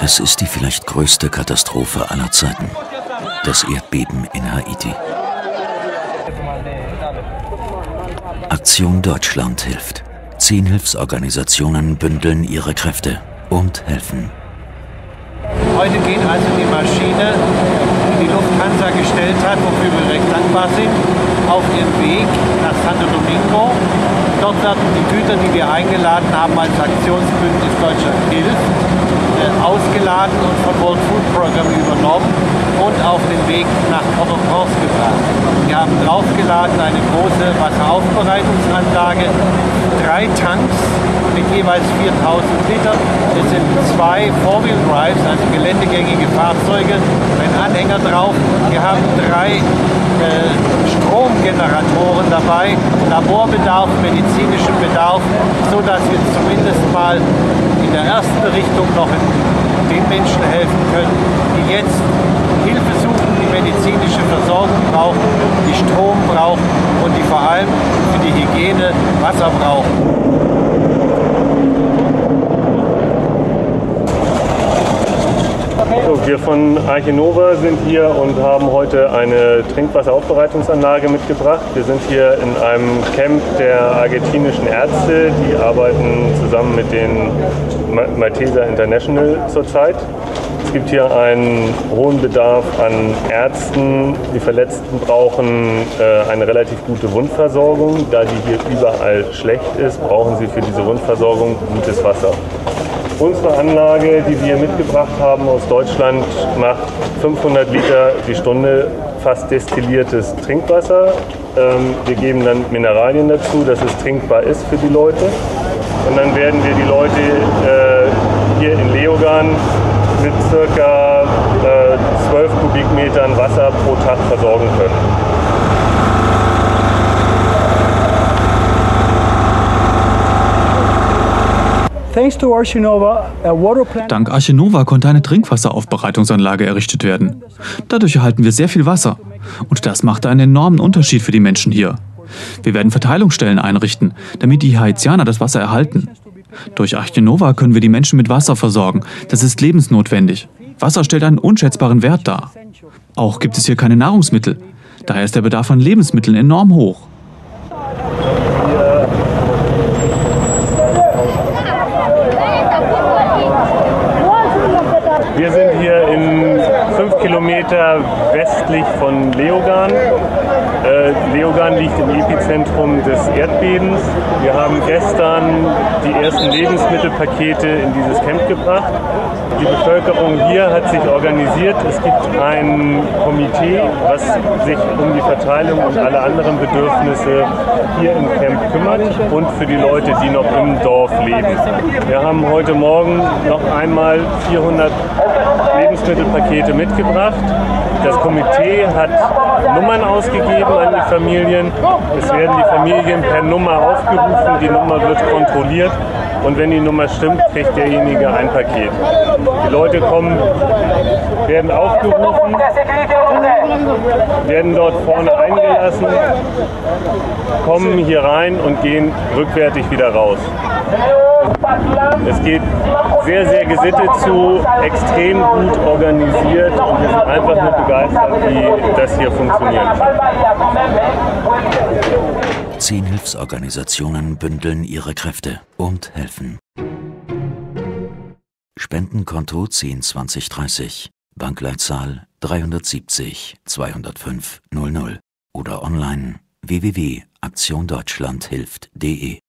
Es ist die vielleicht größte Katastrophe aller Zeiten. Das Erdbeben in Haiti. Aktion Deutschland hilft. 10 Hilfsorganisationen bündeln ihre Kräfte und helfen. Heute geht also die Maschine, die die Lufthansa gestellt hat, wofür wir recht dankbar sind, auf ihren Weg nach Santo Domingo. Dort werden die Güter, die wir eingeladen haben als Aktionsbündnis Deutschland hilft, ausgeladen und von World Food Program übernommen und auf den Weg nach Port-au-Prince gebracht. Wir haben draufgeladen eine große Wasseraufbereitungsanlage, 3 Tanks mit jeweils 4000 Liter. Es sind 2 Four-Wheel-Drives, also geländegängige Fahrzeuge, ein Anhänger drauf. Wir haben 3 Stromgeneratoren dabei, Laborbedarf, medizinischen Bedarf, sodass wir zumindest mal in der ersten Richtung noch den Menschen helfen können, die jetzt Hilfe suchen, die medizinische Versorgung brauchen, die Strom brauchen und die vor allem für die Hygiene Wasser brauchen. Wir von Arche Nova sind hier und haben heute eine Trinkwasseraufbereitungsanlage mitgebracht. Wir sind hier in einem Camp der argentinischen Ärzte, die arbeiten zusammen mit den Malteser International zurzeit. Es gibt hier einen hohen Bedarf an Ärzten. Die Verletzten brauchen eine relativ gute Wundversorgung. Da die hier überall schlecht ist, brauchen sie für diese Wundversorgung gutes Wasser. Unsere Anlage, die wir mitgebracht haben aus Deutschland, macht 500 Liter die Stunde fast destilliertes Trinkwasser. Wir geben dann Mineralien dazu, dass es trinkbar ist für die Leute. Und dann werden wir die Leute hier in Leogan mit ca. 12 Kubikmetern Wasser pro Tag versorgen können. Dank Arche Nova konnte eine Trinkwasseraufbereitungsanlage errichtet werden. Dadurch erhalten wir sehr viel Wasser. Und das macht einen enormen Unterschied für die Menschen hier. Wir werden Verteilungsstellen einrichten, damit die Haitianer das Wasser erhalten. Durch Arche Nova können wir die Menschen mit Wasser versorgen. Das ist lebensnotwendig. Wasser stellt einen unschätzbaren Wert dar. Auch gibt es hier keine Nahrungsmittel. Daher ist der Bedarf an Lebensmitteln enorm hoch. Wir sind hier in 5 Kilometer westlich von Leogan. Leogan liegt im Epizentrum des Erdbebens. Wir haben gestern die ersten Lebensmittelpakete in dieses Camp gebracht. Die Bevölkerung hier hat sich organisiert. Es gibt ein Komitee, was sich um die Verteilung und alle anderen Bedürfnisse hier im Camp kümmert und für die Leute, die noch im Dorf leben. Wir haben heute Morgen noch einmal 400 Lebensmittelpakete mitgebracht. Das Komitee hat Nummern ausgegeben an die Familien. Es werden die Familien per Nummer aufgerufen, die Nummer wird kontrolliert und wenn die Nummer stimmt, kriegt derjenige ein Paket. Die Leute kommen, werden aufgerufen, werden dort vorne eingelassen, kommen hier rein und gehen rückwärtig wieder raus. Es geht sehr, sehr gesittet zu, extrem gut organisiert und wir sind einfach nur begeistert, wie das hier funktioniert. 10 Hilfsorganisationen bündeln ihre Kräfte und helfen. Spendenkonto 102030, Bankleitzahl 370 205 00 oder online www.aktiondeutschlandhilft.de